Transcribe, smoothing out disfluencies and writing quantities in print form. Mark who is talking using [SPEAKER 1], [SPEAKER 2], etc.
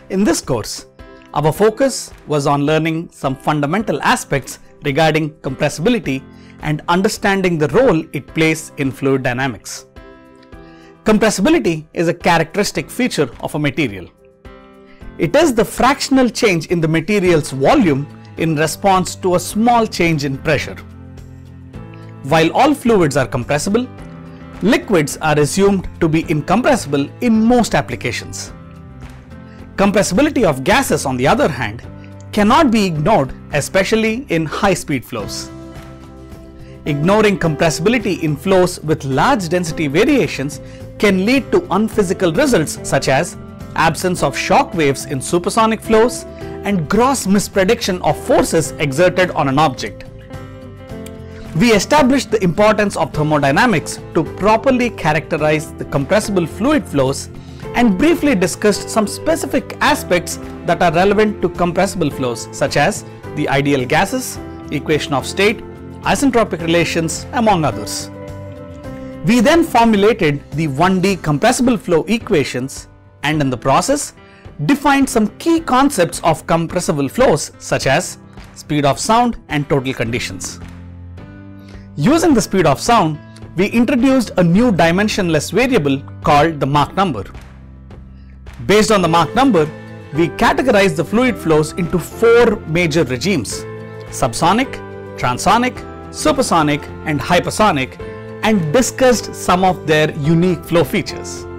[SPEAKER 1] In this course, our focus was on learning some fundamental aspects regarding compressibility and understanding the role it plays in fluid dynamics. Compressibility is a characteristic feature of a material. It is the fractional change in the material's volume in response to a small change in pressure. While all fluids are compressible, liquids are assumed to be incompressible in most applications. Compressibility of gases, on the other hand, cannot be ignored, especially in high-speed flows. Ignoring compressibility in flows with large density variations can lead to unphysical results such as absence of shock waves in supersonic flows and gross misprediction of forces exerted on an object. We established the importance of thermodynamics to properly characterize the compressible fluid flows and briefly discussed some specific aspects that are relevant to compressible flows, such as the ideal gases, equation of state, isentropic relations, among others. We then formulated the 1D compressible flow equations and in the process defined some key concepts of compressible flows such as speed of sound and total conditions. Using the speed of sound, we introduced a new dimensionless variable called the Mach number. Based on the Mach number, we categorized the fluid flows into 4 major regimes: subsonic, transonic, supersonic and hypersonic, and discussed some of their unique flow features.